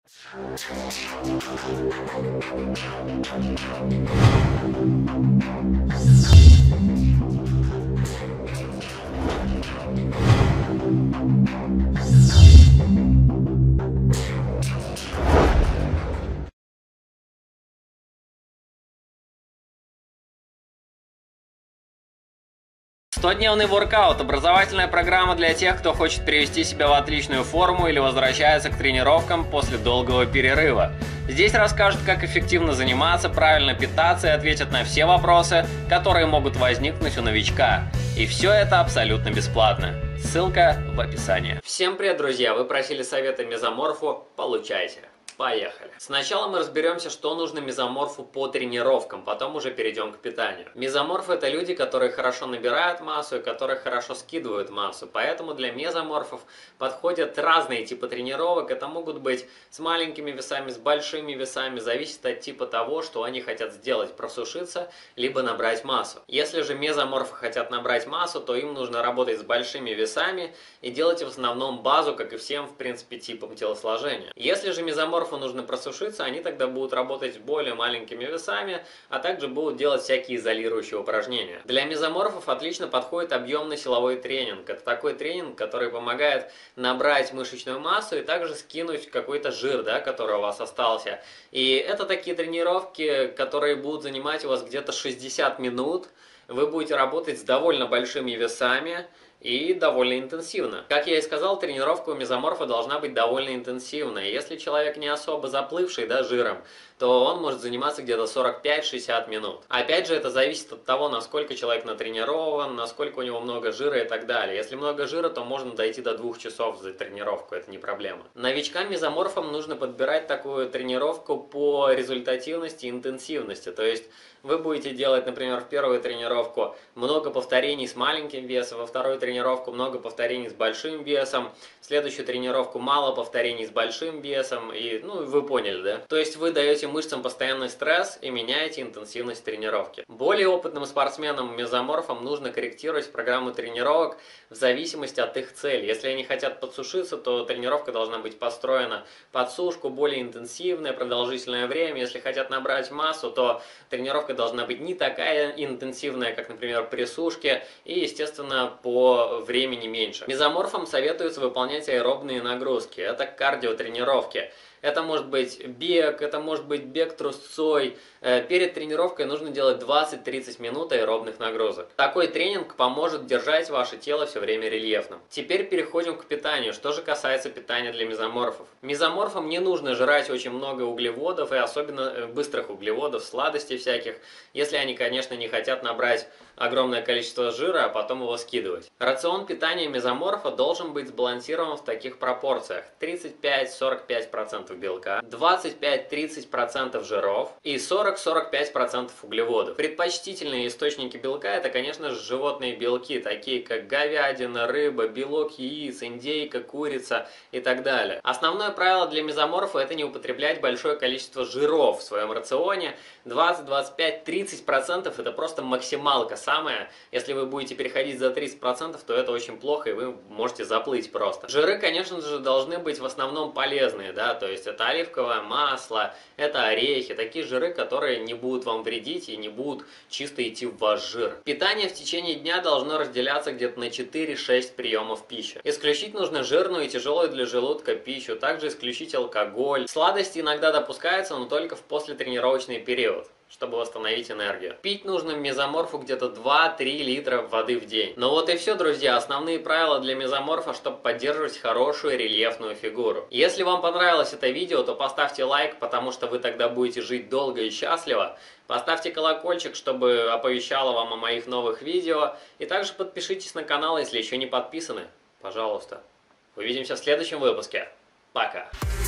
100-дневный воркаут – образовательная программа для тех, кто хочет привести себя в отличную форму или возвращается к тренировкам после долгого перерыва. Здесь расскажут, как эффективно заниматься, правильно питаться и ответят на все вопросы, которые могут возникнуть у новичка. И все это абсолютно бесплатно. Ссылка в описании. Всем привет, друзья! Вы просили совета мезоморфу? Получайте! Поехали! Сначала мы разберемся, что нужно мезоморфу по тренировкам, потом уже перейдем к питанию. Мезоморфы – это люди, которые хорошо набирают массу и которые хорошо скидывают массу, поэтому для мезоморфов подходят разные типы тренировок. Это могут быть с маленькими весами, с большими весами, зависит от типа того, что они хотят сделать – просушиться, либо набрать массу. Если же мезоморфы хотят набрать массу, то им нужно работать с большими весами и делать в основном базу, как и всем, в принципе, типам телосложения. Если же мезоморфы нужно просушиться, они тогда будут работать с более маленькими весами, а также будут делать всякие изолирующие упражнения. Для мезоморфов отлично подходит объемный силовой тренинг. Это такой тренинг, который помогает набрать мышечную массу и также скинуть какой-то жир, да, который у вас остался. И это такие тренировки, которые будут занимать у вас где-то 60 минут. Вы будете работать с довольно большими весами и довольно интенсивно. Как я и сказал, тренировка у мезоморфа должна быть довольно интенсивной. Если человек не особо заплывший, да, жиром, то он может заниматься где-то 45-60 минут. Опять же, это зависит от того, насколько человек натренирован, насколько у него много жира и так далее. Если много жира, то можно дойти до 2 часов за тренировку, это не проблема. Новичкам-мезоморфам нужно подбирать такую тренировку по результативности и интенсивности. То есть вы будете делать, например, в первую тренировку много повторений с маленьким весом, во вторую тренировку много повторений с большим весом, в следующую тренировку мало повторений с большим весом, и, вы поняли, да? То есть вы даете мышцам постоянный стресс и меняете интенсивность тренировки. Более опытным спортсменам-мезоморфам нужно корректировать программу тренировок в зависимости от их цели. Если они хотят подсушиться, то тренировка должна быть построена под сушку, более интенсивное, продолжительное время. Если хотят набрать массу, то тренировка должна быть не такая интенсивная, как, например, при сушке, и, естественно, по времени меньше. Мезоморфам советуется выполнять аэробные нагрузки. Это кардиотренировки. Это может быть бег, это может быть бег трусцой. Перед тренировкой нужно делать 20-30 минут аэробных нагрузок. Такой тренинг поможет держать ваше тело все время рельефным. Теперь переходим к питанию. Что же касается питания для мезоморфов. Мезоморфам не нужно жрать очень много углеводов, и особенно быстрых углеводов, сладостей всяких, если они, конечно, не хотят набрать огромное количество жира, а потом его скидывать. Рацион питания мезоморфа должен быть сбалансирован в таких пропорциях: 35-45% белка, 25-30% жиров и 40-45% углеводов. Предпочтительные источники белка – это, конечно же, животные белки, такие как говядина, рыба, белок яиц, индейка, курица и так далее. Основное правило для мезоморфа – это не употреблять большое количество жиров в своем рационе. 20, 25, 30% – это просто максималка самая. Если вы будете переходить за 30%, то это очень плохо, и вы можете заплыть просто. Жиры, конечно же, должны быть в основном полезные, да, то есть это оливковое масло, это орехи, такие жиры, которые не будут вам вредить и не будут чисто идти в ваш жир. Питание в течение дня должно разделяться где-то на 4-6 приемов пищи. Исключить нужно жирную и тяжелую для желудка пищу, также исключить алкоголь. Сладости иногда допускаются, но только в послетренировочный период, чтобы восстановить энергию. Пить нужно мезоморфу где-то 2-3 литра воды в день. Ну вот и все, друзья. Основные правила для мезоморфа, чтобы поддерживать хорошую рельефную фигуру. Если вам понравилось это видео, то поставьте лайк, потому что вы тогда будете жить долго и счастливо. Поставьте колокольчик, чтобы оповещало вам о моих новых видео. И также подпишитесь на канал, если еще не подписаны. Пожалуйста. Увидимся в следующем выпуске. Пока.